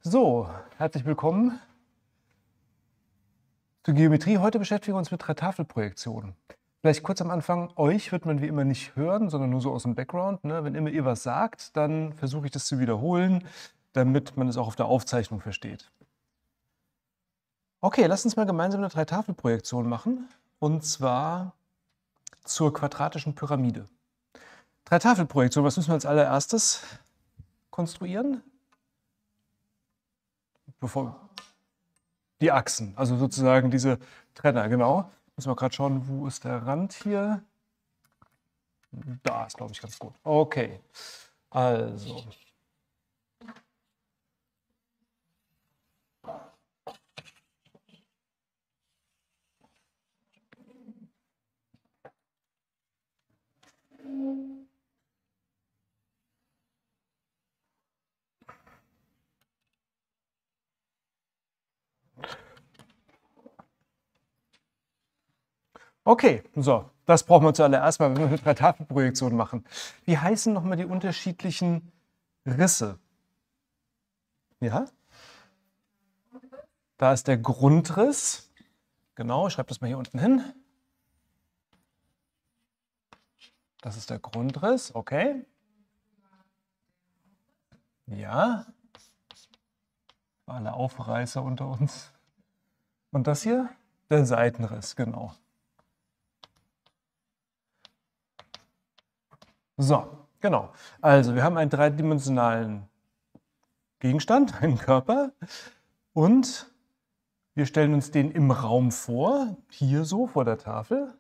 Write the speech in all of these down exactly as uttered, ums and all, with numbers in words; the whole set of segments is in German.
So, herzlich willkommen zur Geometrie. Heute beschäftigen wir uns mit drei Tafelprojektionen. Vielleicht kurz am Anfang, euch wird man wie immer nicht hören, sondern nur so aus dem Background. Ne? Wenn immer ihr was sagt, dann versuche ich das zu wiederholen, damit man es auch auf der Aufzeichnung versteht. Okay, lasst uns mal gemeinsam eine drei Tafelprojektion machen, und zwar zur quadratischen Pyramide. Drei Tafelprojektion, was müssen wir als allererstes konstruieren? Bevor die Achsen, also sozusagen diese Trenner, genau. Müssen wir gerade schauen, wo ist der Rand hier? Da ist, glaube ich, ganz gut. Okay, also. Okay, so, das brauchen wir zuallererst mal, wenn wir eine drei Tafelprojektion machen. Wie heißen nochmal die unterschiedlichen Risse? Ja? Da ist der Grundriss. Genau, ich schreibe das mal hier unten hin. Das ist der Grundriss, okay. Ja. Alle Aufreißer unter uns. Und das hier? Der Seitenriss, genau. So, genau. Also, wir haben einen dreidimensionalen Gegenstand, einen Körper, und wir stellen uns den im Raum vor, hier so vor der Tafel.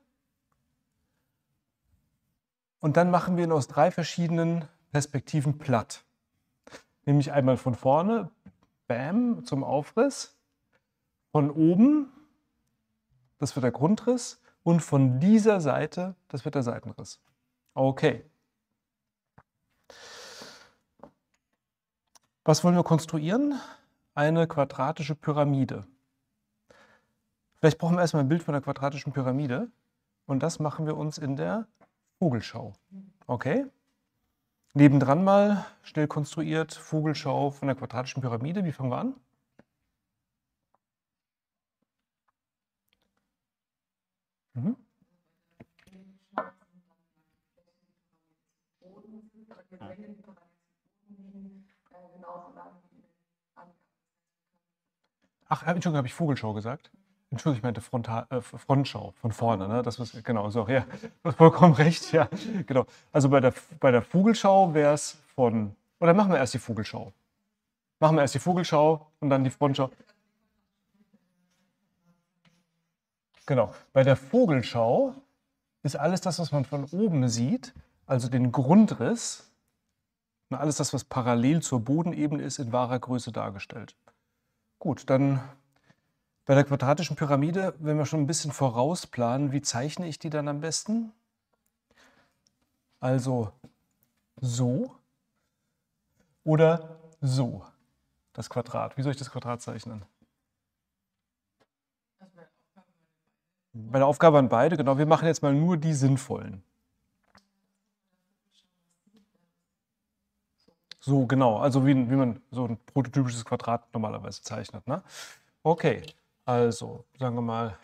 Und dann machen wir ihn aus drei verschiedenen Perspektiven platt. Nämlich einmal von vorne, bam, zum Aufriss, von oben, das wird der Grundriss, und von dieser Seite, das wird der Seitenriss. Okay. Was wollen wir konstruieren? Eine quadratische Pyramide. Vielleicht brauchen wir erstmal ein Bild von der quadratischen Pyramide, und das machen wir uns in der Vogelschau. Okay? Nebendran mal schnell konstruiert Vogelschau von der quadratischen Pyramide. Wie fangen wir an? Mhm. Ach, Entschuldigung, habe ich Vogelschau gesagt? Entschuldigung, ich meinte Frontal, äh, Frontschau, von vorne. Ne? Das was, genau, so, ja, du hast vollkommen recht, ja, genau. Also bei der, bei der Vogelschau wäre es von, oder machen wir erst die Vogelschau. Machen wir erst die Vogelschau und dann die Frontschau. Genau, bei der Vogelschau ist alles das, was man von oben sieht, also den Grundriss, und alles das, was parallel zur Bodenebene ist, in wahrer Größe dargestellt. Gut, dann bei der quadratischen Pyramide, wenn wir schon ein bisschen vorausplanen, wie zeichne ich die dann am besten? Also so oder so, das Quadrat. Wie soll ich das Quadrat zeichnen? Bei der Aufgabe an beide, genau. Wir machen jetzt mal nur die sinnvollen. So, genau. Also wie, wie man so ein prototypisches Quadrat normalerweise zeichnet. Ne? Okay, also sagen wir mal,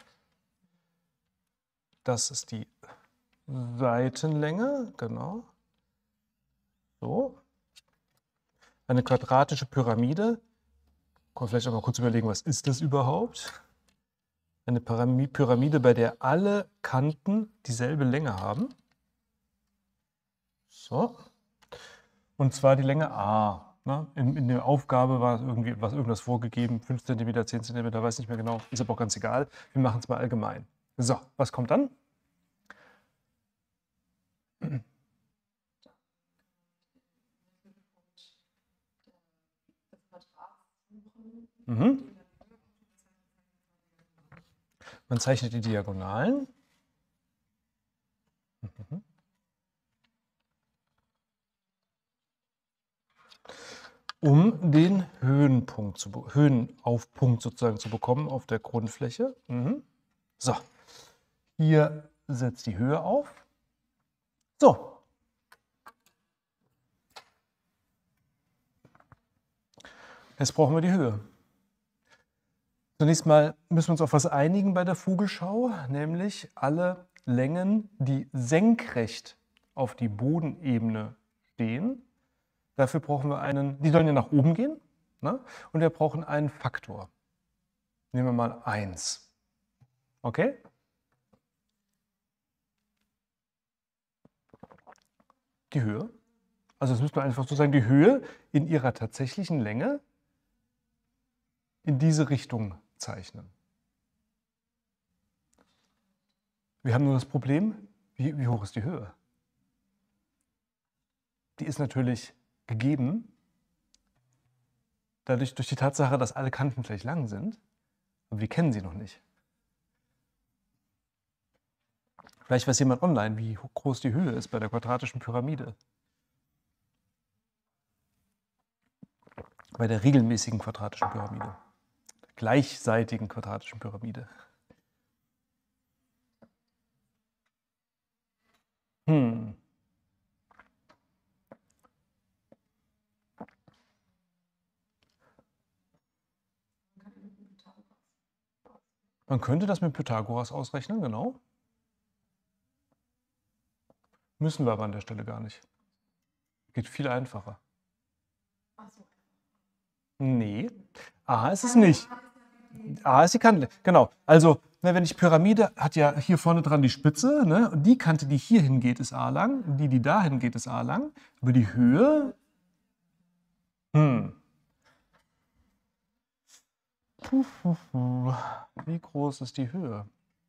das ist die Seitenlänge, genau. So. Eine quadratische Pyramide. Können wir vielleicht auch mal kurz überlegen, was ist das überhaupt? Eine Pyramide, bei der alle Kanten dieselbe Länge haben. So. Und zwar die Länge a. Ne? In, in der Aufgabe war irgendwie was irgendwas vorgegeben, fünf Zentimeter, zehn Zentimeter, weiß nicht mehr genau, ist aber auch ganz egal. Wir machen es mal allgemein. So, was kommt dann? Mhm. Man zeichnet die Diagonalen. Mhm. Um den Höhenpunkt zu, Höhenaufpunkt sozusagen zu bekommen auf der Grundfläche. Mhm. So, hier setzt die Höhe auf. So. Jetzt brauchen wir die Höhe. Zunächst mal müssen wir uns auf was einigen bei der Vogelschau, nämlich alle Längen, die senkrecht auf die Bodenebene stehen. Dafür brauchen wir einen, die sollen ja nach oben gehen, ne? Und wir brauchen einen Faktor. Nehmen wir mal eins. Okay? Die Höhe. Also das müsste man einfach so sagen, die Höhe in ihrer tatsächlichen Länge in diese Richtung zeichnen. Wir haben nur das Problem, wie, wie hoch ist die Höhe? Die ist natürlich gegeben, dadurch durch die Tatsache, dass alle Kanten gleich lang sind, aber wir kennen sie noch nicht. Vielleicht weiß jemand online, wie groß die Höhe ist bei der quadratischen Pyramide. Bei der regelmäßigen quadratischen Pyramide. Der gleichseitigen quadratischen Pyramide. Hm. Man könnte das mit Pythagoras ausrechnen, genau. Müssen wir aber an der Stelle gar nicht. Geht viel einfacher. Nee, A ist es nicht. A ist die Kante. Genau. Also, ne, wenn ich Pyramide hat ja hier vorne dran die Spitze, ne? Und die Kante, die hier hingeht, ist A lang. Und die, die da hingeht, ist A lang. Aber die Höhe. Hm. Puh, puh, puh. Wie groß ist die Höhe?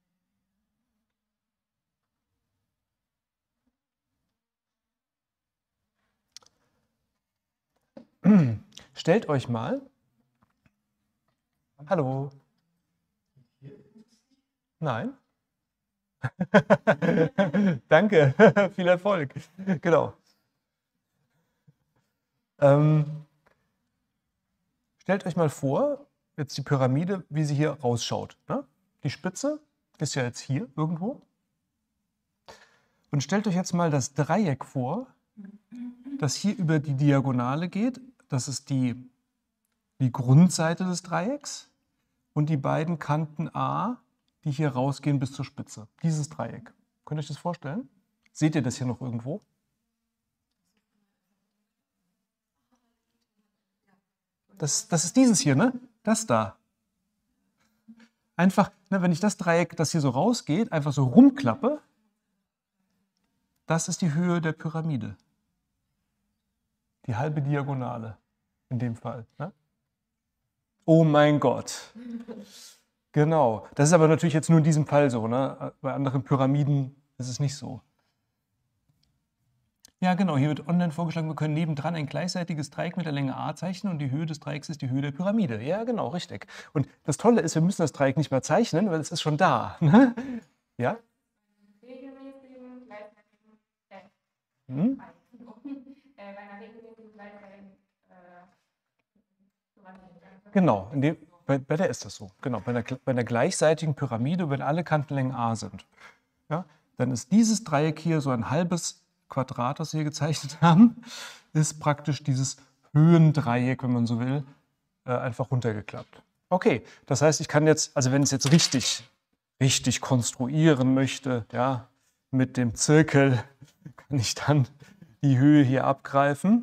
Stellt euch mal. Hallo. Nein. Danke, viel Erfolg. Genau. Ähm, stellt euch mal vor, jetzt die Pyramide, wie sie hier rausschaut. Ne? Die Spitze ist ja jetzt hier irgendwo. Und stellt euch jetzt mal das Dreieck vor, das hier über die Diagonale geht. Das ist die, die Grundseite des Dreiecks. Und die beiden Kanten A, die hier rausgehen bis zur Spitze. Dieses Dreieck. Könnt ihr euch das vorstellen? Seht ihr das hier noch irgendwo? Das, das ist dieses hier, ne? Das da. Einfach, ne, wenn ich das Dreieck, das hier so rausgeht, einfach so rumklappe, das ist die Höhe der Pyramide. Die halbe Diagonale in dem Fall. Ne? Oh mein Gott. Genau. Das ist aber natürlich jetzt nur in diesem Fall so. Ne? Bei anderen Pyramiden ist es nicht so. Ja, genau. Hier wird online vorgeschlagen, wir können nebendran ein gleichseitiges Dreieck mit der Länge a zeichnen und die Höhe des Dreiecks ist die Höhe der Pyramide. Ja, genau, richtig. Und das Tolle ist, wir müssen das Dreieck nicht mehr zeichnen, weil es ist schon da. Ne? Ja? Regelmäßigen, gleichzeitigen, äh, Hm? bei einer regelmäßigen, gleichzeitigen, äh, Genau, in dem, bei, bei der ist das so. Genau, bei einer, bei einer gleichseitigen Pyramide, wenn alle Kantenlängen a sind, ja, dann ist dieses Dreieck hier so ein halbes Quadrat, das wir hier gezeichnet haben, ist praktisch dieses Höhendreieck, wenn man so will, äh, einfach runtergeklappt. Okay, das heißt, ich kann jetzt, also wenn ich es jetzt richtig, richtig konstruieren möchte, ja, mit dem Zirkel, kann ich dann die Höhe hier abgreifen.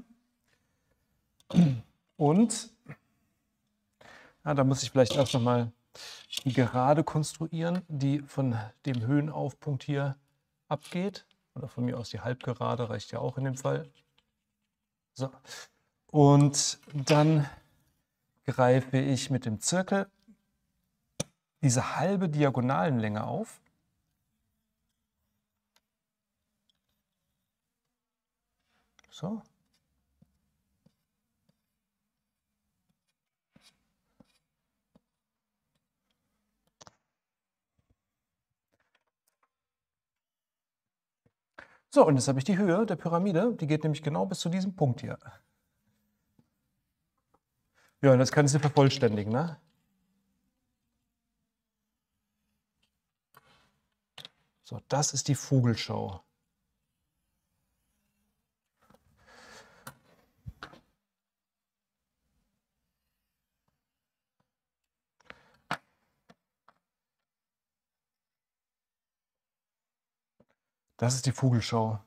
Und ja, da muss ich vielleicht erst noch mal die Gerade konstruieren, die von dem Höhenaufpunkt hier abgeht. Oder von mir aus die Halbgerade, reicht ja auch in dem Fall. So. Und dann greife ich mit dem Zirkel diese halbe Diagonalenlänge auf. So. So, und jetzt habe ich die Höhe der Pyramide, die geht nämlich genau bis zu diesem Punkt hier. Ja, und das kann ich sie vervollständigen, ne? So, das ist die Vogelschau. Das ist die Vogelschau.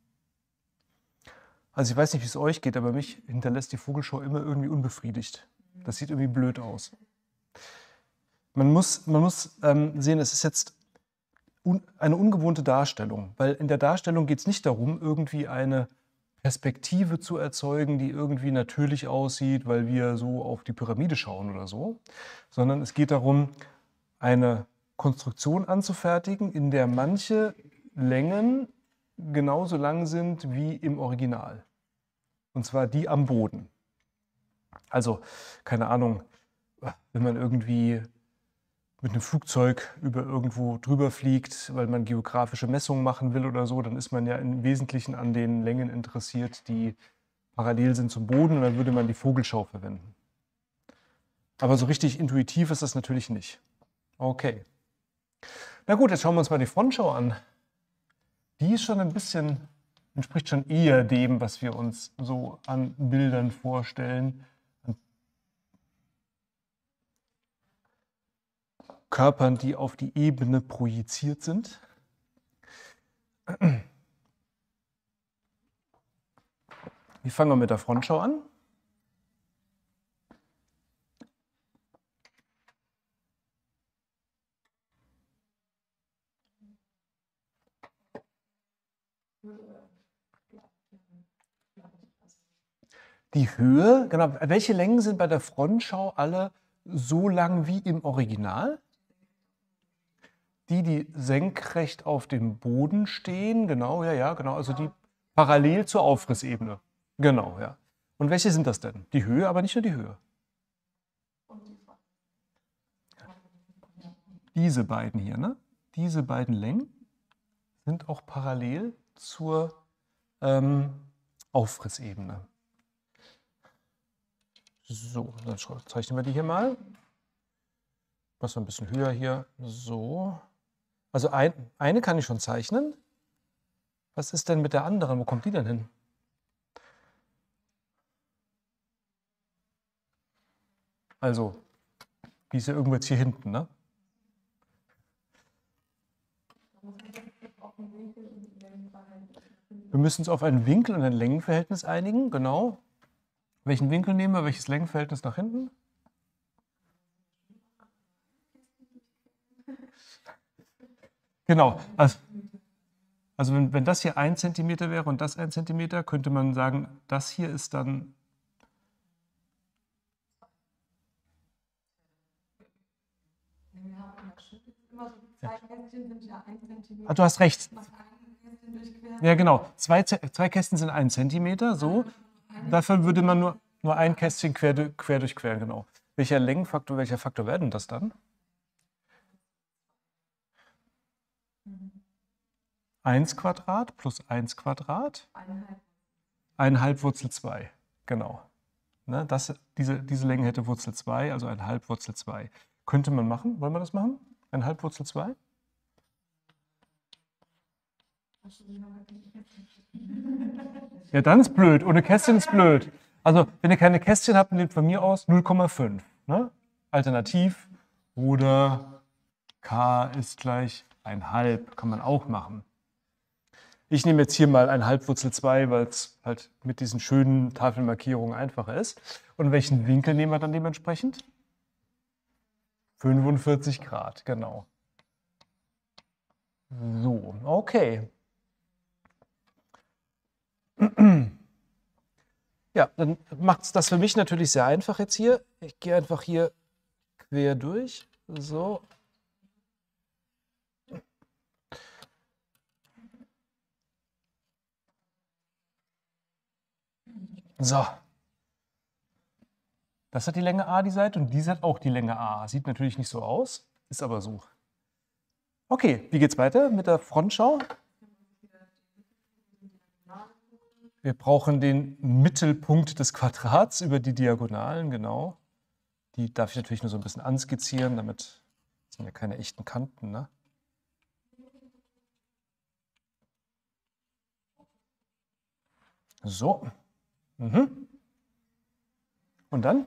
Also ich weiß nicht, wie es euch geht, aber mich hinterlässt die Vogelschau immer irgendwie unbefriedigt. Das sieht irgendwie blöd aus. Man muss, man muss ähm, sehen, es ist jetzt un, eine ungewohnte Darstellung, weil in der Darstellung geht es nicht darum, irgendwie eine Perspektive zu erzeugen, die irgendwie natürlich aussieht, weil wir so auf die Pyramide schauen oder so, sondern es geht darum, eine Konstruktion anzufertigen, in der manche Längen genauso lang sind wie im Original. Und zwar die am Boden. Also, keine Ahnung, wenn man irgendwie mit einem Flugzeug über irgendwo drüber fliegt, weil man geografische Messungen machen will oder so, dann ist man ja im Wesentlichen an den Längen interessiert, die parallel sind zum Boden, und dann würde man die Vogelschau verwenden. Aber so richtig intuitiv ist das natürlich nicht. Okay. Na gut, jetzt schauen wir uns mal die Frontschau an. Die ist schon ein bisschen, entspricht schon eher dem, was wir uns so an Bildern vorstellen. An Körpern, die auf die Ebene projiziert sind. Wie fangen wir mit der Frontschau an? Die Höhe, genau. Welche Längen sind bei der Frontschau alle so lang wie im Original? Die, die senkrecht auf dem Boden stehen, genau, ja, ja, genau, also die parallel zur Aufrissebene. Genau, ja. Und welche sind das denn? Die Höhe, aber nicht nur die Höhe. Diese beiden hier, ne? Diese beiden Längen sind auch parallel zur ähm, Aufrissebene. So, dann zeichnen wir die hier mal. Machen wir ein bisschen höher hier. So. Also ein, eine kann ich schon zeichnen. Was ist denn mit der anderen? Wo kommt die denn hin? Also, die ist ja irgendwo jetzt hier hinten, ne? Wir müssen uns auf einen Winkel und ein Längenverhältnis einigen, genau. Welchen Winkel nehmen wir? Welches Längenverhältnis nach hinten? Genau. Also, also wenn, wenn das hier ein Zentimeter wäre und das ein Zentimeter, könnte man sagen, das hier ist dann... Ah, du hast recht. Ja, genau. Zwei, zwei Kästchen sind ein Zentimeter, so. Dafür würde man nur, nur ein Kästchen quer, quer durchqueren, genau. Welcher Längenfaktor, welcher Faktor wäre denn das dann? eins Quadrat plus eins Quadrat? eineinhalb Wurzel zwei, genau. Ne, das, diese, diese Länge hätte Wurzel zwei, also eineinhalb Wurzel zwei. Könnte man machen? Wollen wir das machen? eineinhalb Wurzel zwei? Ja, dann ist blöd. Ohne Kästchen ist blöd. Also, wenn ihr keine Kästchen habt, nehmt von mir aus null Komma fünf. Ne? Alternativ. Oder k ist gleich eineinhalb. Kann man auch machen. Ich nehme jetzt hier mal eineinhalb Wurzel zwei, weil es halt mit diesen schönen Tafelmarkierungen einfacher ist. Und welchen Winkel nehmen wir dann dementsprechend? fünfundvierzig Grad, genau. So, okay. Ja, dann macht es das für mich natürlich sehr einfach jetzt hier. Ich gehe einfach hier quer durch. So. So. Das hat die Länge A, die Seite, und diese hat auch die Länge A. Sieht natürlich nicht so aus, ist aber so. Okay, wie geht's weiter mit der Frontschau? Wir brauchen den Mittelpunkt des Quadrats über die Diagonalen, genau. Die darf ich natürlich nur so ein bisschen anskizzieren, damit sind ja keine echten Kanten, ne? So. Mhm. Und dann?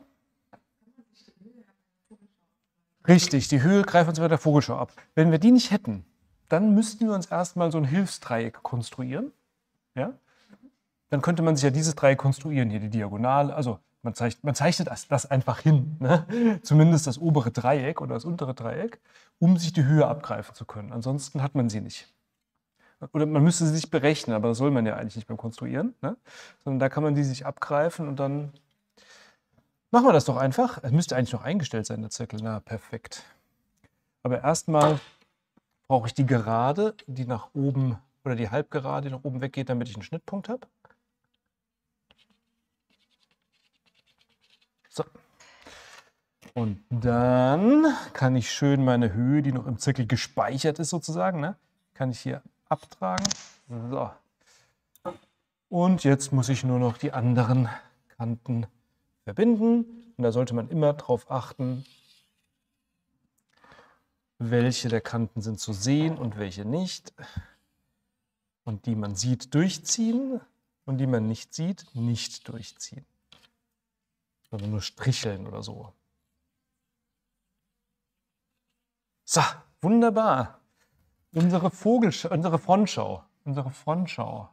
Richtig, die Höhe greift uns bei der Vogelschau ab. Wenn wir die nicht hätten, dann müssten wir uns erstmal so ein Hilfsdreieck konstruieren. Ja? Dann könnte man sich ja dieses Dreieck konstruieren, hier die Diagonale, also man zeichnet, man zeichnet das, das einfach hin, ne? Zumindest das obere Dreieck oder das untere Dreieck, um sich die Höhe abgreifen zu können. Ansonsten hat man sie nicht. Oder man müsste sie sich berechnen, aber das soll man ja eigentlich nicht beim Konstruieren, ne? Sondern da kann man die sich abgreifen und dann machen wir das doch einfach. Es müsste eigentlich noch eingestellt sein, der Zirkel. Na, perfekt. Aber erstmal brauche ich die Gerade, die nach oben, oder die Halbgerade, die nach oben weggeht, damit ich einen Schnittpunkt habe. So. Und dann kann ich schön meine Höhe, die noch im Zirkel gespeichert ist sozusagen, ne, kann ich hier abtragen. So. Und jetzt muss ich nur noch die anderen Kanten verbinden. Und da sollte man immer darauf achten, welche der Kanten sind zu sehen und welche nicht. Und die man sieht, durchziehen und die man nicht sieht, nicht durchziehen. Also nur stricheln oder so. So, wunderbar. Unsere Vogelschau, unsere Frontschau, unsere Frontschau.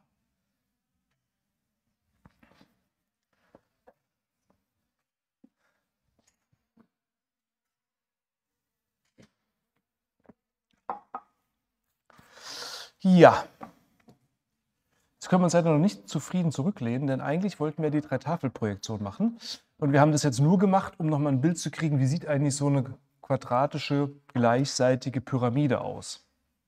Ja. Jetzt können wir uns leider noch nicht zufrieden zurücklehnen, denn eigentlich wollten wir die Dreitafelprojektion machen. Und wir haben das jetzt nur gemacht, um nochmal ein Bild zu kriegen, wie sieht eigentlich so eine quadratische, gleichseitige Pyramide aus.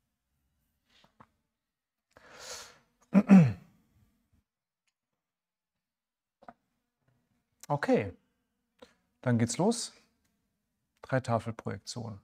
Okay, dann geht's los. Dreitafelprojektion.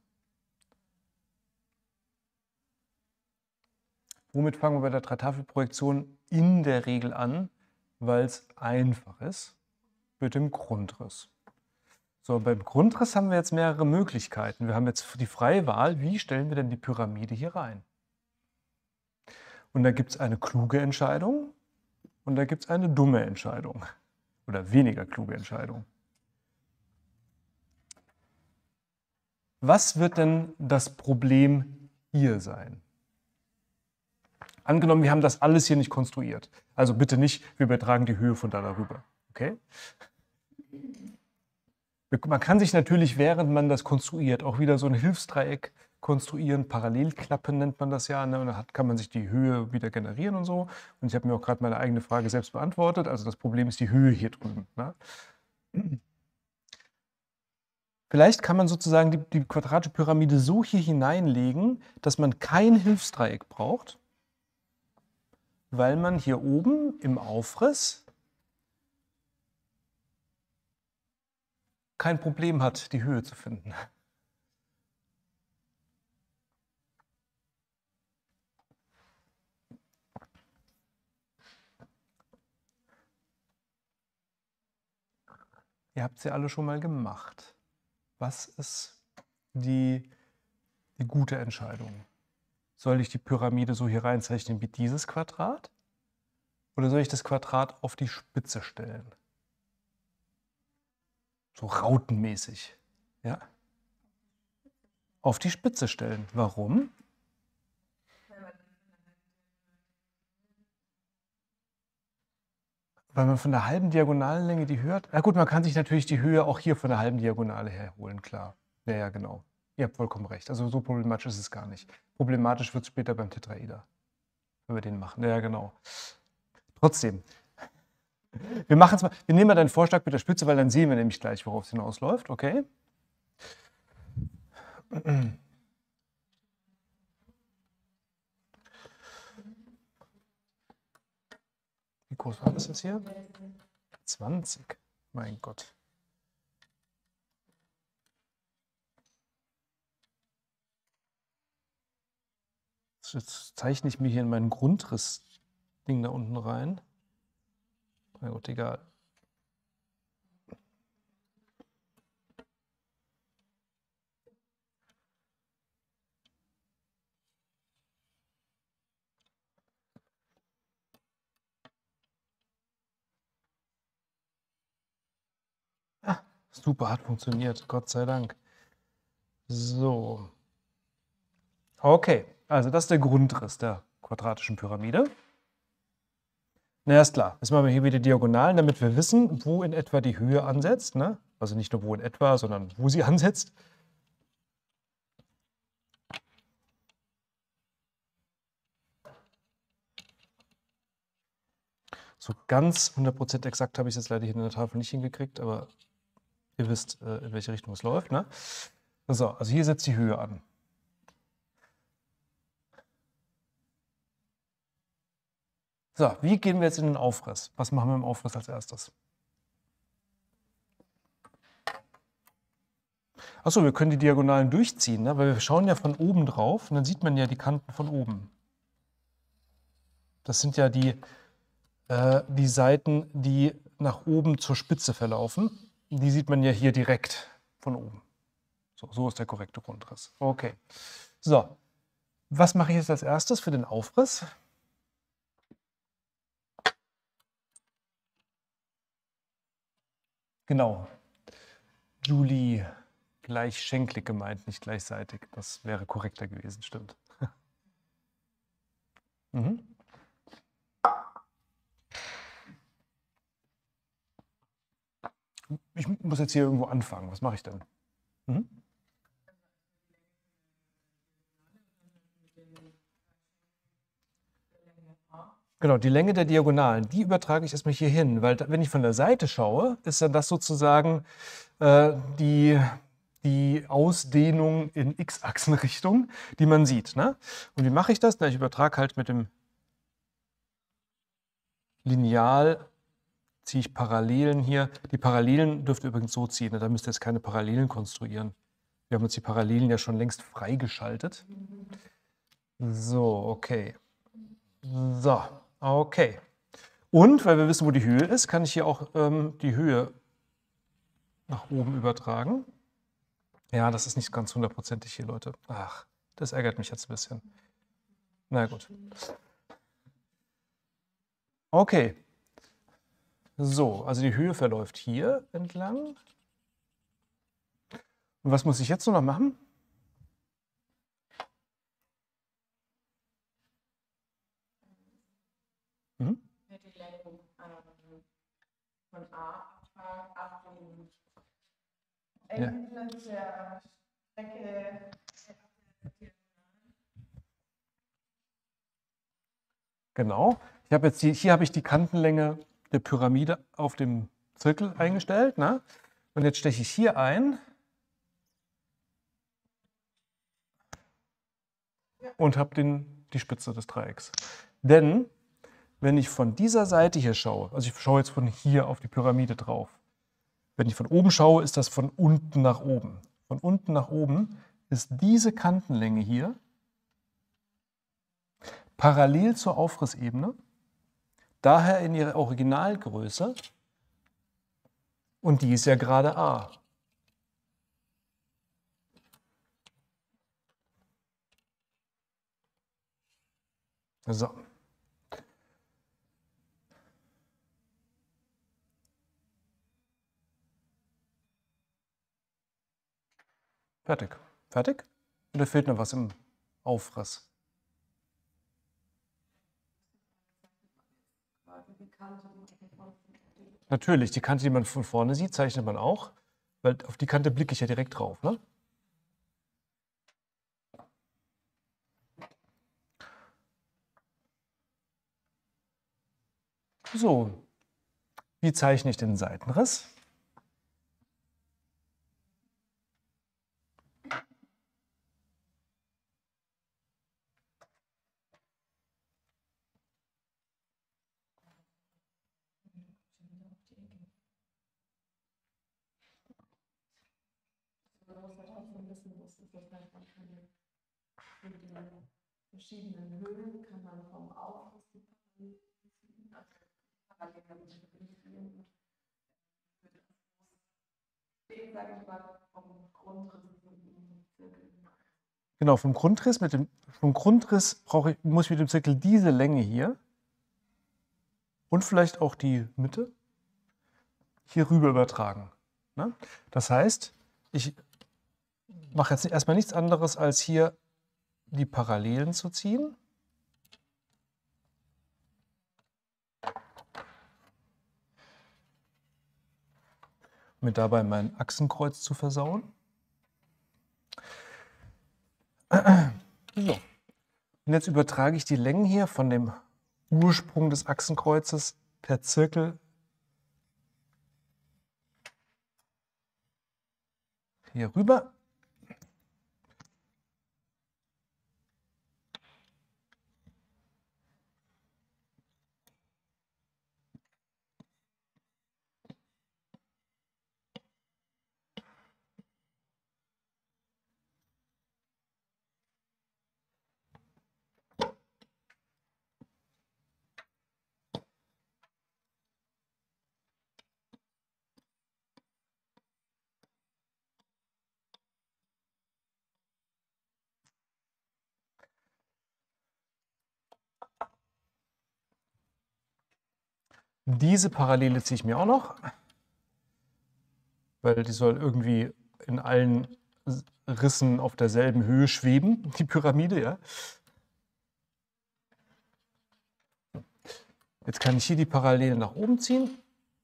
Womit fangen wir bei der Dreitafelprojektion in der Regel an, weil es einfach ist? Mit dem Grundriss. So, beim Grundriss haben wir jetzt mehrere Möglichkeiten. Wir haben jetzt die freie Wahl, wie stellen wir denn die Pyramide hier rein? Und da gibt es eine kluge Entscheidung und da gibt es eine dumme Entscheidung oder weniger kluge Entscheidung. Was wird denn das Problem hier sein? Angenommen, wir haben das alles hier nicht konstruiert. Also bitte nicht, wir übertragen die Höhe von da darüber. Okay? Man kann sich natürlich, während man das konstruiert, auch wieder so ein Hilfsdreieck konstruieren. Parallelklappen nennt man das ja. Ne? Und dann kann man sich die Höhe wieder generieren und so. Und ich habe mir auch gerade meine eigene Frage selbst beantwortet. Also das Problem ist die Höhe hier drüben. Ne? Vielleicht kann man sozusagen die, die quadratische Pyramide so hier hineinlegen, dass man kein Hilfsdreieck braucht, weil man hier oben im Aufriss kein Problem hat, die Höhe zu finden. Ihr habt sie alle schon mal gemacht. Was ist die, die gute Entscheidung? Soll ich die Pyramide so hier reinzeichnen wie dieses Quadrat? Oder soll ich das Quadrat auf die Spitze stellen? So rautenmäßig. Ja? Auf die Spitze stellen. Warum? Weil man von der halben Diagonalenlänge die Höhe hat. Na gut, man kann sich natürlich die Höhe auch hier von der halben Diagonale her holen, klar. Ja, ja, genau. Ihr habt vollkommen recht. Also so problematisch ist es gar nicht. Problematisch wird es später beim Tetraeder, wenn wir den machen. Ja, genau. Trotzdem. Wir machen es mal. Wir nehmen mal deinen Vorschlag mit der Spitze, weil dann sehen wir nämlich gleich, worauf es hinausläuft. Okay? Wie groß war das jetzt hier? zwanzig. Mein Gott. Jetzt zeichne ich mir hier in meinen Grundriss-Ding da unten rein. Na gut, egal. Ah, super, hat funktioniert, Gott sei Dank. So. Okay, Also das ist der Grundriss der quadratischen Pyramide. Na, ist klar. Jetzt machen wir hier wieder Diagonalen, damit wir wissen, wo in etwa die Höhe ansetzt. Ne? Also nicht nur wo in etwa, sondern wo sie ansetzt. So ganz hundert Prozent exakt habe ich es jetzt leider hier in der Tafel nicht hingekriegt, aber ihr wisst, in welche Richtung es läuft. Ne? So, also hier setzt die Höhe an. So, wie gehen wir jetzt in den Aufriss? Was machen wir im Aufriss als erstes? Achso, wir können die Diagonalen durchziehen, ne? Weil wir schauen ja von oben drauf und dann sieht man ja die Kanten von oben. Das sind ja die, äh, die Seiten, die nach oben zur Spitze verlaufen. Die sieht man ja hier direkt von oben. So, so ist der korrekte Grundriss. Okay. So, was mache ich jetzt als erstes für den Aufriss? Genau. Julie, gleichschenklig gemeint, nicht gleichseitig. Das wäre korrekter gewesen, stimmt. mhm. Ich muss jetzt hier irgendwo anfangen. Was mache ich denn? Mhm. Genau, die Länge der Diagonalen, die übertrage ich erstmal hier hin, weil da, wenn ich von der Seite schaue, ist dann das sozusagen äh, die, die Ausdehnung in x-Achsenrichtung, die man sieht. Ne? Und wie mache ich das? Na, ich übertrage halt mit dem Lineal, ziehe ich Parallelen hier. Die Parallelen dürft ihr übrigens so ziehen, ne? Da müsst ihr jetzt keine Parallelen konstruieren. Wir haben uns die Parallelen ja schon längst freigeschaltet. So, okay. So. Okay. Und, weil wir wissen, wo die Höhe ist, kann ich hier auch ähm, die Höhe nach oben übertragen. Ja, das ist nicht ganz hundertprozentig hier, Leute. Ach, das ärgert mich jetzt ein bisschen. Na gut. Okay. So, also die Höhe verläuft hier entlang. Und was muss ich jetzt nur noch machen? Mhm. Die Lenkung von A ab dem Ende der Strecke. Genau. Ich habe jetzt die, hier habe ich die Kantenlänge der Pyramide auf dem Zirkel eingestellt. Ne? Und jetzt steche ich hier ein und habe den, die Spitze des Dreiecks. Denn wenn ich von dieser Seite hier schaue, also ich schaue jetzt von hier auf die Pyramide drauf, wenn ich von oben schaue, ist das von unten nach oben. Von unten nach oben ist diese Kantenlänge hier parallel zur Aufrissebene, daher in ihrer Originalgröße, und die ist ja gerade A. So. Fertig. Fertig? Oder fehlt noch was im Aufriss? Natürlich, die Kante, die man von vorne sieht, zeichnet man auch, weil auf die Kante blicke ich ja direkt drauf. Ne? So, wie zeichne ich den Seitenriss? Verschiedenen Höhen kann man vom Aufriss Genau, vom Grundriss, mit dem, vom Grundriss brauche ich, muss ich mit dem Zirkel diese Länge hier und vielleicht auch die Mitte hier rüber übertragen. Ne? Das heißt, ich mache jetzt erstmal nichts anderes als hier die Parallelen zu ziehen. Mir dabei mein Achsenkreuz zu versauen. So. Und jetzt übertrage ich die Längen hier von dem Ursprung des Achsenkreuzes per Zirkel hier rüber. Diese Parallele ziehe ich mir auch noch, weil die soll irgendwie in allen Rissen auf derselben Höhe schweben, die Pyramide, ja. Jetzt kann ich hier die Parallele nach oben ziehen.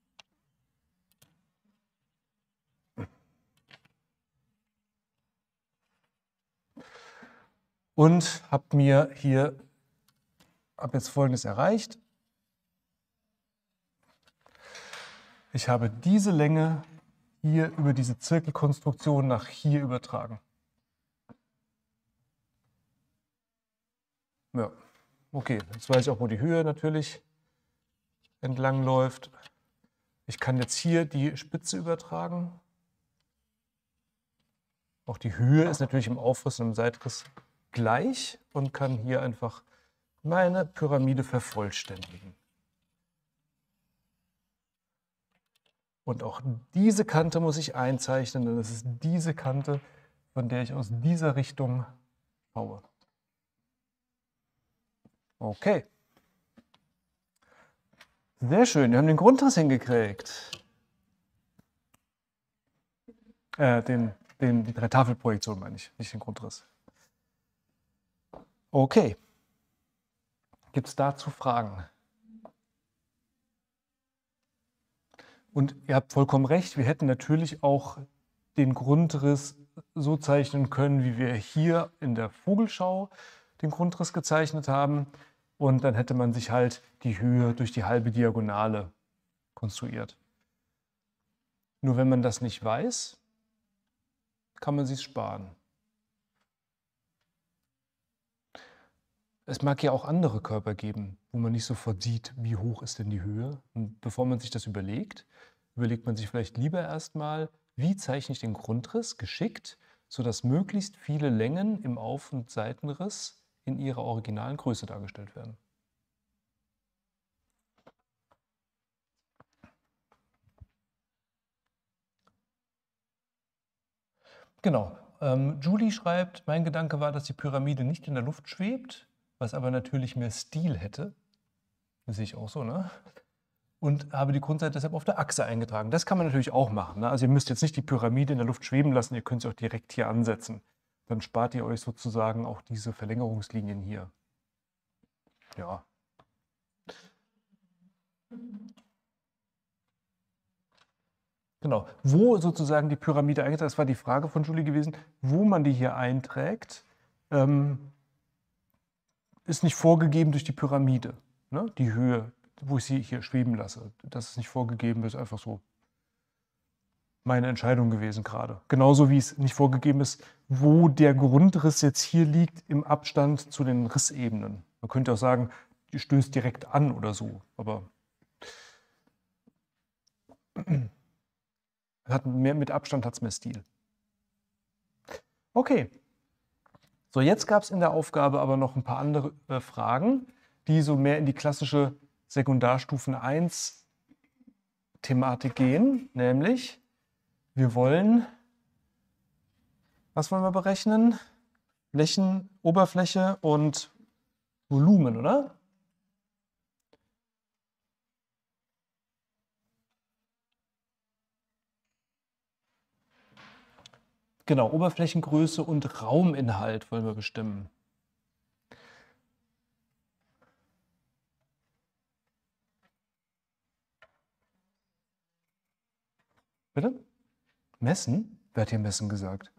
Und habe mir hier, habe jetzt Folgendes erreicht. Ich habe diese Länge hier über diese Zirkelkonstruktion nach hier übertragen. Ja, okay, jetzt weiß ich auch, wo die Höhe natürlich entlang läuft. Ich kann jetzt hier die Spitze übertragen. Auch die Höhe ist natürlich im Aufriss und im Seitriss gleich und kann hier einfach meine Pyramide vervollständigen. Und auch diese Kante muss ich einzeichnen, denn das ist diese Kante, von der ich aus dieser Richtung schaue. Okay. Sehr schön, wir haben den Grundriss hingekriegt. Äh, den, den, die Dreitafelprojektion meine ich, nicht den Grundriss. Okay. Gibt es dazu Fragen? Und ihr habt vollkommen recht, wir hätten natürlich auch den Grundriss so zeichnen können, wie wir hier in der Vogelschau den Grundriss gezeichnet haben. Und dann hätte man sich halt die Höhe durch die halbe Diagonale konstruiert. Nur wenn man das nicht weiß, kann man sich sparen. Es mag ja auch andere Körper geben, wo man nicht sofort sieht, wie hoch ist denn die Höhe. Und bevor man sich das überlegt, überlegt man sich vielleicht lieber erstmal, wie zeichne ich den Grundriss geschickt, sodass möglichst viele Längen im Auf- und Seitenriss in ihrer originalen Größe dargestellt werden. Genau. Ähm, Julie schreibt, mein Gedanke war, dass die Pyramide nicht in der Luft schwebt, was aber natürlich mehr Stil hätte. Das sehe ich auch so, ne? Und habe die Grundseite deshalb auf der Achse eingetragen. Das kann man natürlich auch machen, ne? Also ihr müsst jetzt nicht die Pyramide in der Luft schweben lassen, ihr könnt sie auch direkt hier ansetzen. Dann spart ihr euch sozusagen auch diese Verlängerungslinien hier. Ja. Genau. Wo sozusagen die Pyramide eingetragen ist, das war die Frage von Julie gewesen, wo man die hier einträgt, ähm, ist nicht vorgegeben durch die Pyramide. Ne? Die Höhe, wo ich sie hier schweben lasse, das ist nicht vorgegeben, das ist einfach so meine Entscheidung gewesen gerade. Genauso wie es nicht vorgegeben ist, wo der Grundriss jetzt hier liegt im Abstand zu den Rissebenen. Man könnte auch sagen, die stößt direkt an oder so, aber hat mehr, mit Abstand hat es mehr Stil. Okay. So, jetzt gab es in der Aufgabe aber noch ein paar andere äh, Fragen, die so mehr in die klassische Sekundarstufen eins Thematik gehen, nämlich wir wollen, was wollen wir berechnen? Flächen, Oberfläche und Volumen, oder? Genau, Oberflächengröße und Rauminhalt wollen wir bestimmen. Bitte? Messen? Wer hat hier messen gesagt?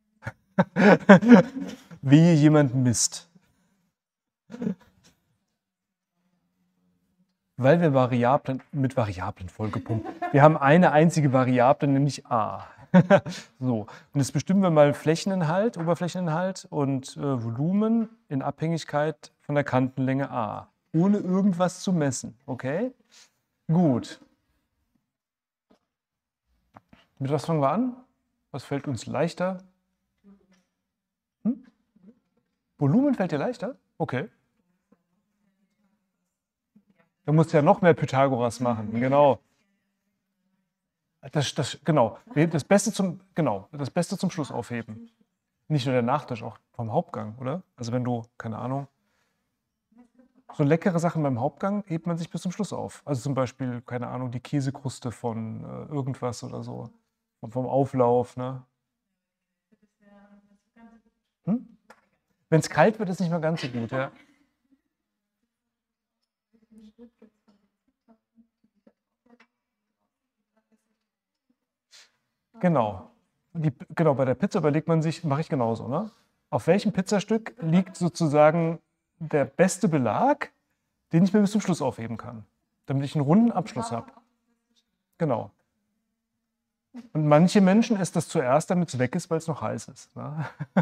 Wie jemand misst. Weil wir Variablen mit Variablen vollgepumpt. Wir haben eine einzige Variable, nämlich a. So, und jetzt bestimmen wir mal Flächeninhalt, Oberflächeninhalt und äh, Volumen in Abhängigkeit von der Kantenlänge a, ohne irgendwas zu messen. Okay? Gut. Mit was fangen wir an? Was fällt uns leichter? Hm? Volumen fällt dir leichter? Okay. Da musst du ja noch mehr Pythagoras machen. Genau. Das, das, genau. Das Beste zum, genau. Das Beste zum Schluss aufheben. Nicht nur der Nachtisch, auch vom Hauptgang, oder? Also wenn du, keine Ahnung, so leckere Sachen beim Hauptgang hebt man sich bis zum Schluss auf. Also zum Beispiel, keine Ahnung, die Käsekruste von äh, irgendwas oder so. Vom, vom Auflauf, ne? Hm? Wenn es kalt wird, ist es nicht mehr ganz so gut, ja. Genau. Die, genau, bei der Pizza überlegt man sich, mache ich genauso, ne? Auf welchem Pizzastück liegt sozusagen der beste Belag, den ich mir bis zum Schluss aufheben kann, damit ich einen runden Abschluss habe. Genau. Und manche Menschen essen das zuerst, damit es weg ist, weil es noch heiß ist. Ne?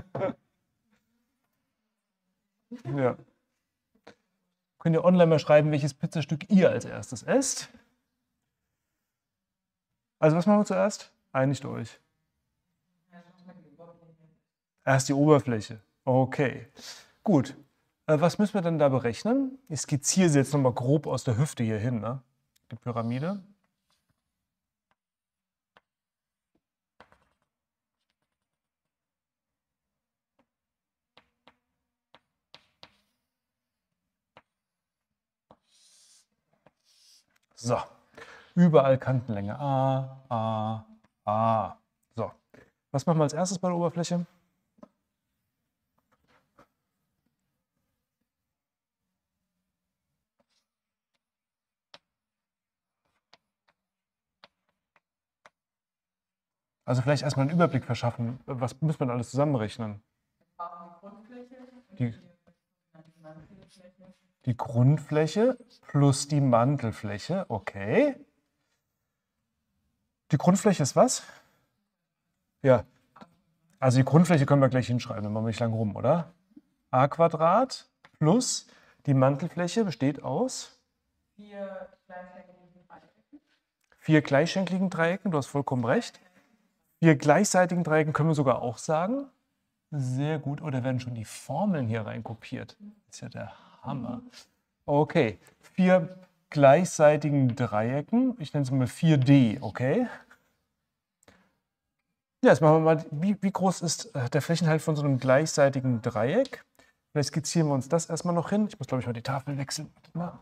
Ja. Könnt ihr online mal schreiben, welches Pizzastück ihr als erstes esst? Also was machen wir zuerst? Einigt euch. Erst die Oberfläche. Okay. Gut. Äh, was müssen wir denn da berechnen? Ich skizziere sie jetzt nochmal grob aus der Hüfte hier hin, ne? Die Pyramide. So. Überall Kantenlänge A, A, A. So. Was machen wir als erstes bei der Oberfläche? Also vielleicht erstmal einen Überblick verschaffen. Was muss man alles zusammenrechnen? Die, die Grundfläche plus die Mantelfläche. Okay. Die Grundfläche ist was? Ja. Also die Grundfläche können wir gleich hinschreiben, dann machen wir nicht lang rum, oder? A Quadrat plus die Mantelfläche besteht aus Vier gleichschenkligen Dreiecken. Vier gleichschenkligen Dreiecken, du hast vollkommen recht. Vier gleichseitigen Dreiecken können wir sogar auch sagen. Sehr gut. Oh, da werden schon die Formeln hier reinkopiert. Das ist ja der Hammer. Okay, vier gleichseitigen Dreiecken. Ich nenne es mal vier D, okay? Ja, jetzt machen wir mal, wie, wie groß ist der Flächenhalt von so einem gleichseitigen Dreieck? Vielleicht skizzieren wir uns das erstmal noch hin. Ich muss, glaube ich, mal die Tafel wechseln. Warte mal.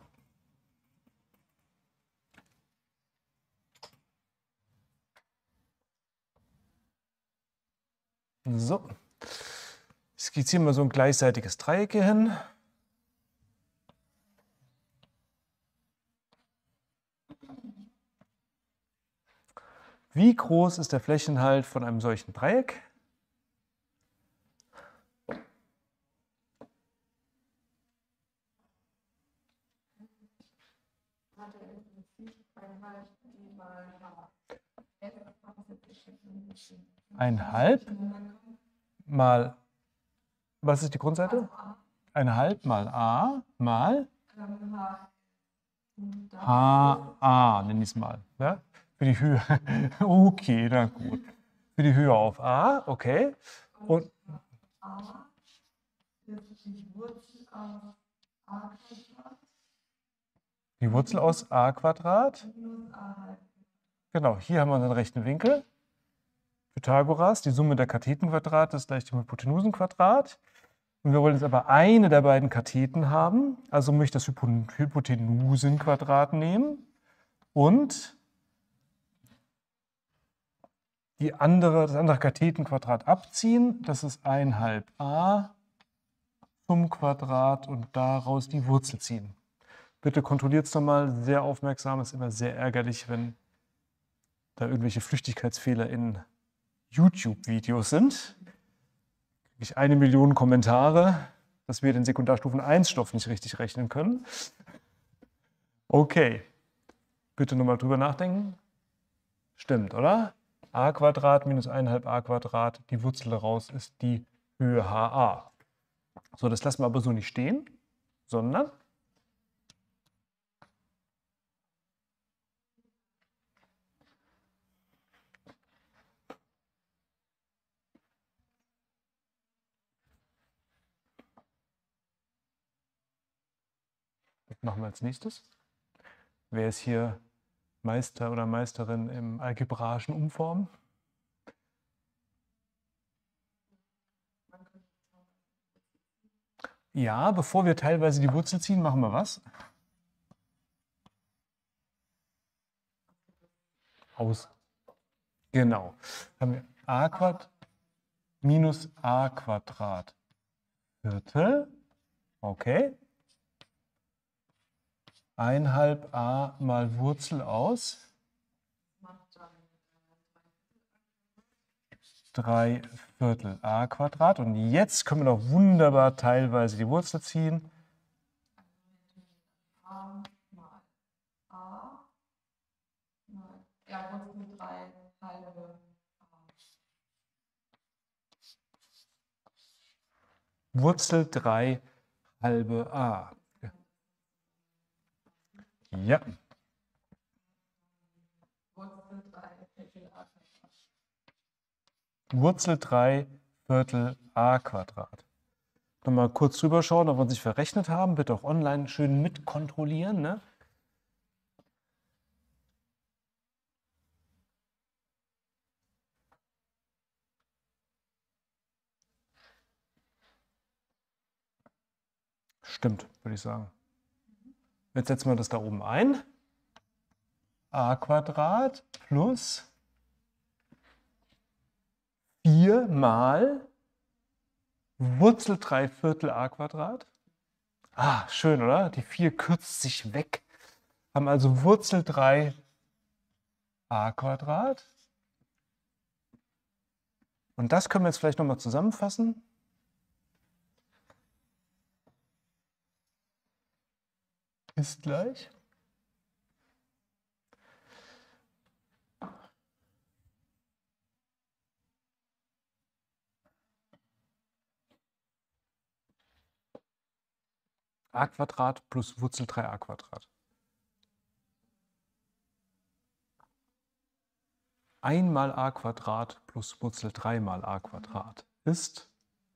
So, skizzieren wir so ein gleichseitiges Dreieck hier hin. Wie groß ist der Flächenhalt von einem solchen Dreieck? Einhalb mal, was ist die Grundseite? Einhalb mal a mal H A, nenne ich es mal. Ja? Für die Höhe. Okay, na gut. Für die Höhe auf a, okay. Und A ist die Wurzel aus a Quadrat. Die Wurzel aus a Quadrat. Genau, hier haben wir unseren rechten Winkel. Pythagoras, die Summe der Kathetenquadrate ist gleich dem Hypotenusenquadrat. Und wir wollen jetzt aber eine der beiden Katheten haben. Also möchte ich das Hypotenusenquadrat nehmen und die andere, das andere Kathetenquadrat abziehen. Das ist ein halb a zum Quadrat und daraus die Wurzel ziehen. Bitte kontrolliert es nochmal, sehr aufmerksam, ist immer sehr ärgerlich, wenn da irgendwelche Flüchtigkeitsfehler in YouTube-Videos sind. Kriege ich eine Million Kommentare, dass wir den Sekundarstufen eins Stoff nicht richtig rechnen können. Okay, bitte nochmal drüber nachdenken. Stimmt, oder? A Quadrat minus eins Halb a Quadrat, die Wurzel daraus ist die Höhe H A. So, das lassen wir aber so nicht stehen, sondern was machen wir als nächstes? Wer ist hier Meister oder Meisterin im algebraischen Umformen? Ja, bevor wir teilweise die Wurzel ziehen, machen wir was? Aus. Genau. Haben wir a Quadrat minus a Quadrat Viertel. Okay. eins Halb a mal Wurzel aus. drei Viertel a Quadrat. Und jetzt können wir noch wunderbar teilweise die Wurzel ziehen. A mal A mal, ja, Wurzel drei halbe A. Wurzel drei halbe a. Ja. Wurzel drei Viertel A Quadrat. Wurzel drei Viertel a Quadrat. Nochmal kurz drüber schauen, ob wir uns nicht verrechnet haben. Bitte auch online schön mitkontrollieren. Ne? Stimmt, würde ich sagen. Jetzt setzen wir das da oben ein. A Quadrat plus vier mal Wurzel drei Viertel a Quadrat. Ah, schön, oder? Die vier kürzt sich weg. Haben also Wurzel drei a Quadrat. Und das können wir jetzt vielleicht nochmal zusammenfassen. Ist gleich. A Quadrat plus Wurzel drei a Quadrat. eins mal a Quadrat plus Wurzel drei mal a Quadrat ist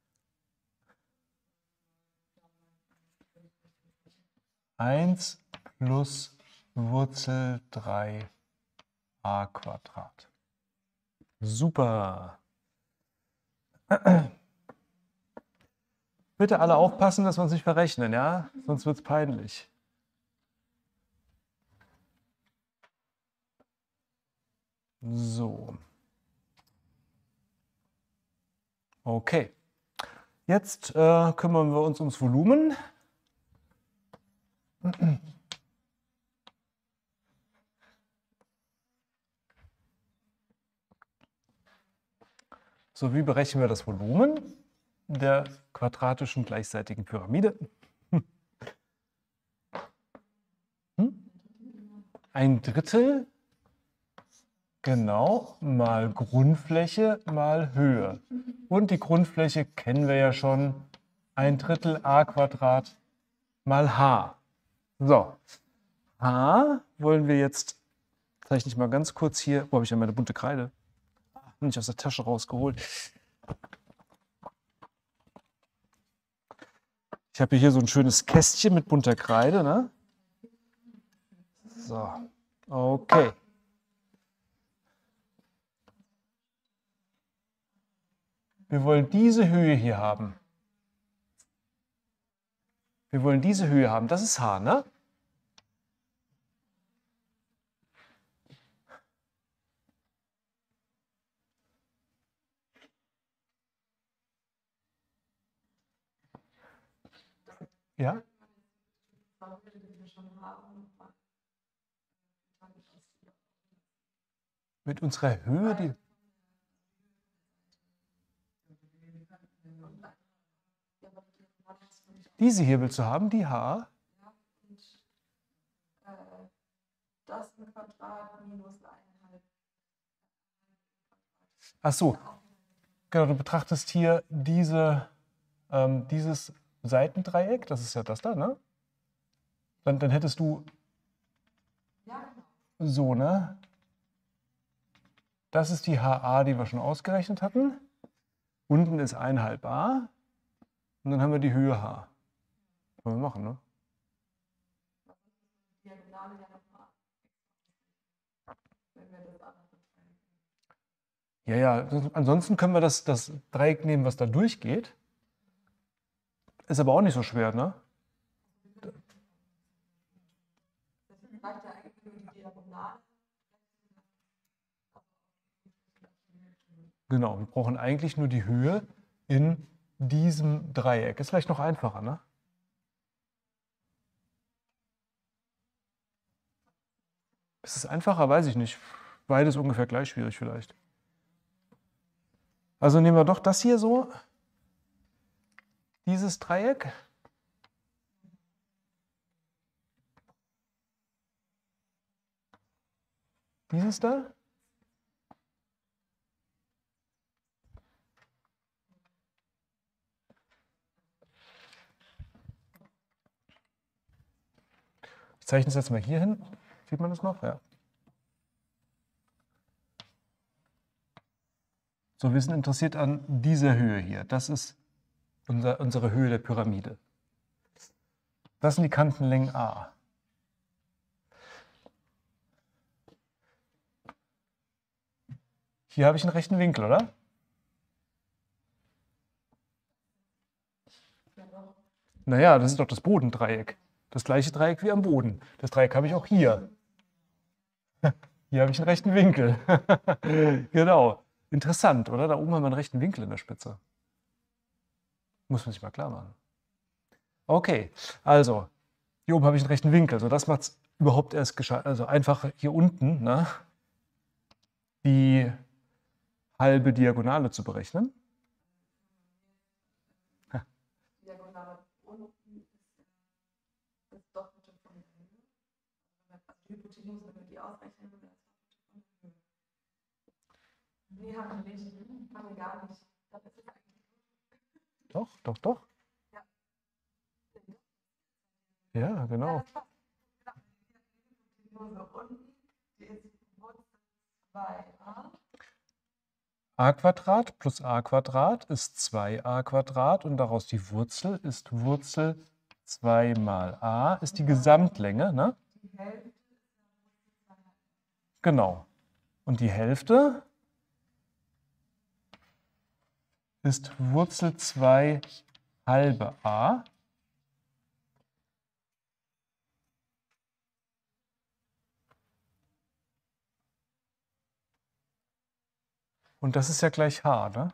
eins plus Wurzel drei a Quadrat. Super. Bitte alle aufpassen, dass wir uns nicht verrechnen, ja? Sonst wird es peinlich. So. Okay. Jetzt äh, kümmern wir uns ums Volumen. So, wie berechnen wir das Volumen der quadratischen gleichseitigen Pyramide? Hm? Ein Drittel, genau, mal Grundfläche mal Höhe. Und die Grundfläche kennen wir ja schon, ein Drittel a Quadrat mal h. So, h wollen wir jetzt, zeichne ich mal ganz kurz hier, wo habe ich ja meine bunte Kreide? Nicht aus der Tasche rausgeholt. Ich habe hier so ein schönes Kästchen mit bunter Kreide. Ne? So, okay. Wir wollen diese Höhe hier haben. Wir wollen diese Höhe haben. Das ist h, ne? Ja? Mit unserer Höhe, die... Diese hier willst du haben, die H? Ja, und äh, das ein Quadrat minus eineinhalb. Ach so, genau, du betrachtest hier diese, ähm, dieses Seitendreieck, das ist ja das da, ne? Dann, dann hättest du Ja, genau. so, ne? Das ist die H A, die wir schon ausgerechnet hatten. Unten ist eineinhalb a und dann haben wir die Höhe H. Können wir machen, ne? Diagonale ja nochmal. Wenn wir das andere teilen. Ja, ja, ansonsten können wir das, das Dreieck nehmen, was da durchgeht. Ist aber auch nicht so schwer, ne? Das reicht ja eigentlich nur die Diagonale. Genau, wir brauchen eigentlich nur die Höhe in diesem Dreieck. Ist vielleicht noch einfacher, ne? Ist es einfacher? Weiß ich nicht. Beides ungefähr gleich schwierig vielleicht. Also nehmen wir doch das hier so, dieses Dreieck. Dieses da. Ich zeichne es jetzt mal hier hin. Sieht man das noch? Ja. So, wir sind interessiert an dieser Höhe hier. Das ist unser, unsere Höhe der Pyramide. Das sind die Kantenlängen A. Hier habe ich einen rechten Winkel, oder? Naja, das ist doch das Bodendreieck. Das gleiche Dreieck wie am Boden. Das Dreieck habe ich auch hier. Hier habe ich einen rechten Winkel. Genau. Interessant, oder? Da oben haben wir einen rechten Winkel in der Spitze. Muss man sich mal klar machen. Okay, also, hier oben habe ich einen rechten Winkel. So, das macht es überhaupt erst also einfach hier unten, ne, die halbe Diagonale zu berechnen. Diagonale unten ist das Doppelte von der Höhe. Also die Hypotenuse, wenn wir die ausrechnen, wäre das Doppelte von der Höhe. Nee, haben wir nicht. Haben wir gar nicht. Das ist es eigentlich. Doch, doch, doch. Ja. Ja, genau. Ja, das passt. Die Hypotenuse unten, die ist Wurzel zwei a. A Quadrat plus A Quadrat ist zwei a Quadrat und daraus die Wurzel ist Wurzel zwei mal a, ist die Gesamtlänge, ne? Die Hälfte ist ja Wurzel zwei. Genau. Und die Hälfte ist Wurzel zwei halbe a. Und das ist ja gleich h, ne?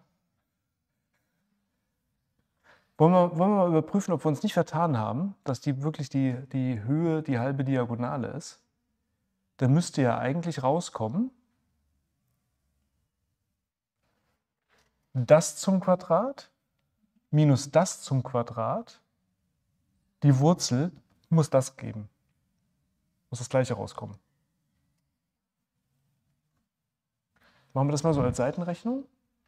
Wollen wir, wollen wir mal überprüfen, ob wir uns nicht vertan haben, dass die wirklich die, die Höhe die halbe Diagonale ist? Da müsste ja eigentlich rauskommen, das zum Quadrat minus das zum Quadrat, die Wurzel muss das geben. Muss das gleiche rauskommen. Machen wir das mal so als Seitenrechnung.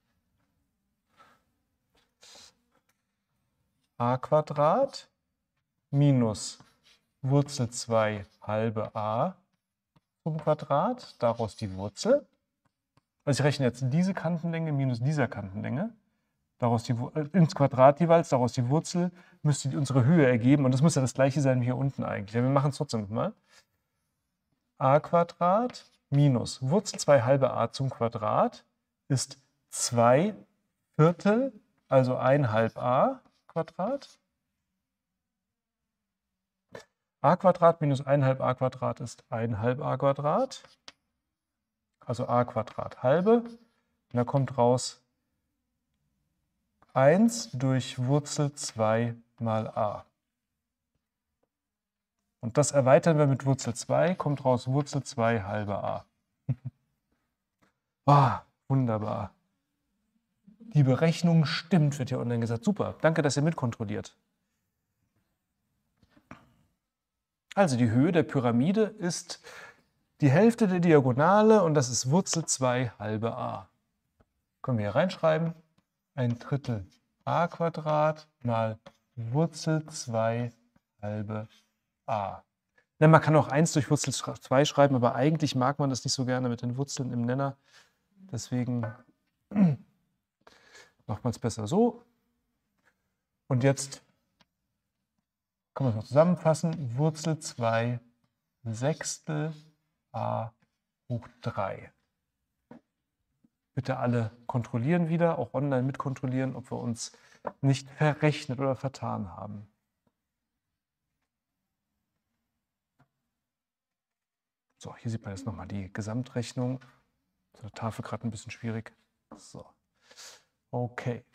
A Quadrat minus Wurzel zwei halbe a zum Quadrat, daraus die Wurzel. Also ich rechne jetzt diese Kantenlänge minus dieser Kantenlänge, daraus die, äh, ins Quadrat jeweils, daraus die Wurzel, müsste die unsere Höhe ergeben. Und das muss ja das gleiche sein wie hier unten eigentlich. Ja, wir machen es trotzdem mal. A Quadrat minus Wurzel zwei halbe a zum Quadrat ist zwei Viertel, also ein halb a Quadrat. A Quadrat minus ein halb a Quadrat ist ein halb a Quadrat. Also a Quadrat halbe. Und da kommt raus eins durch Wurzel zwei mal a. Und das erweitern wir mit Wurzel zwei, kommt raus Wurzel zwei halbe a. Ah, wunderbar. Die Berechnung stimmt, wird hier online gesagt. Super, danke, dass ihr mitkontrolliert. Also die Höhe der Pyramide ist die Hälfte der Diagonale und das ist Wurzel zwei halbe a. Können wir hier reinschreiben. Ein Drittel a Quadrat mal Wurzel zwei halbe a. Na, man kann auch eins durch Wurzel zwei schreiben, aber eigentlich mag man das nicht so gerne mit den Wurzeln im Nenner. Deswegen macht man es besser so. Und jetzt können wir es noch zusammenfassen. Wurzel zwei Sechstel a hoch drei. Bitte alle kontrollieren wieder, auch online mitkontrollieren, ob wir uns nicht verrechnet oder vertan haben. So, hier sieht man jetzt nochmal die Gesamtrechnung. Auf der Tafel gerade ein bisschen schwierig. So, okay.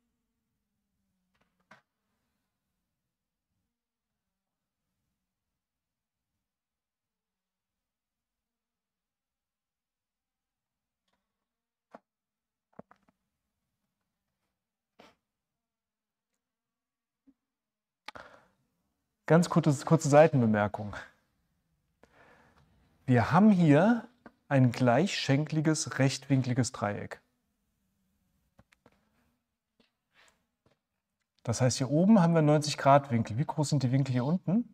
Ganz kurze, kurze Seitenbemerkung. Wir haben hier ein gleichschenkliges, rechtwinkliges Dreieck. Das heißt, hier oben haben wir neunzig Grad Winkel. Wie groß sind die Winkel hier unten?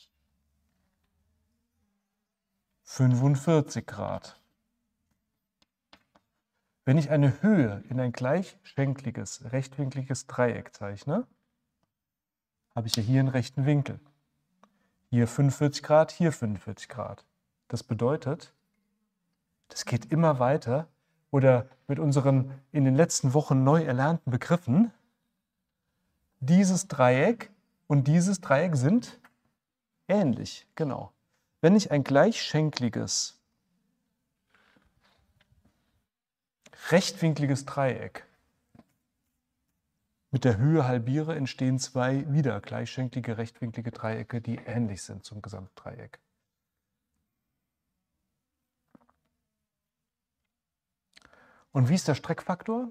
fünfundvierzig Grad. Wenn ich eine Höhe in ein gleichschenkliges, rechtwinkliges Dreieck zeichne, habe ich ja hier einen rechten Winkel. Hier fünfundvierzig Grad, hier fünfundvierzig Grad. Das bedeutet, das geht immer weiter. Oder mit unseren in den letzten Wochen neu erlernten Begriffen, dieses Dreieck und dieses Dreieck sind ähnlich. Genau. Wenn ich ein gleichschenkliges, rechtwinkliges Dreieck mit der Höhe halbiere, entstehen zwei wieder gleichschenklige, rechtwinklige Dreiecke, die ähnlich sind zum Gesamtdreieck. Und wie ist der Streckfaktor?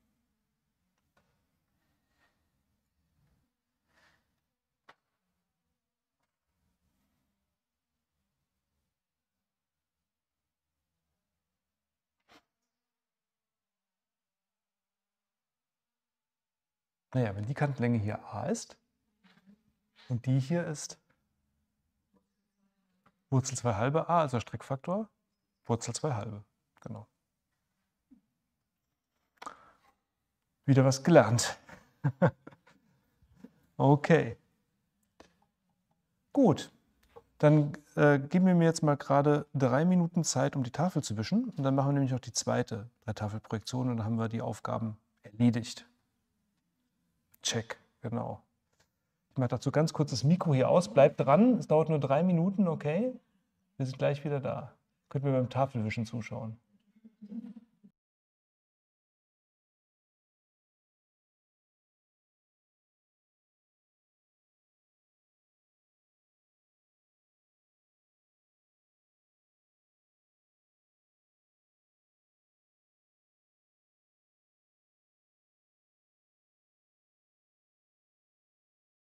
Naja, wenn die Kantenlänge hier a ist und die hier ist Wurzel zwei halbe a, also Streckfaktor, Wurzel zwei halbe. Genau. Wieder was gelernt. Okay. Gut. Dann äh, geben wir mir jetzt mal gerade drei Minuten Zeit, um die Tafel zu wischen. Und dann machen wir nämlich auch die zweite Dreitafelprojektion und dann haben wir die Aufgaben erledigt. Check, genau. Ich mache dazu ganz kurz das Mikro hier aus. Bleibt dran, es dauert nur drei Minuten, okay? Wir sind gleich wieder da. Könnt ihr mir beim Tafelwischen zuschauen.